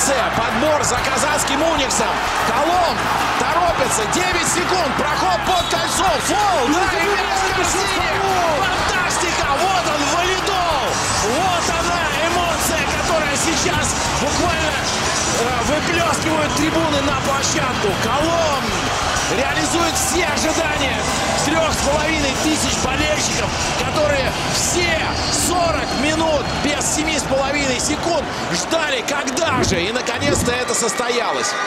конце. Подбор за казахским Униксом. Коломн торопится. 9 секунд. Проход под кольцом. Фол. Да, и мяч в корзине. Фантастика. Вот он, валидол. Вот она, эмоция, которая сейчас буквально выплескивают трибуны на площадку. Коломн реализует все ожидания 3500 болельщиков, которые все 40 минут без 7,5 секунд ждали, когда же. И наконец-то это состоялось.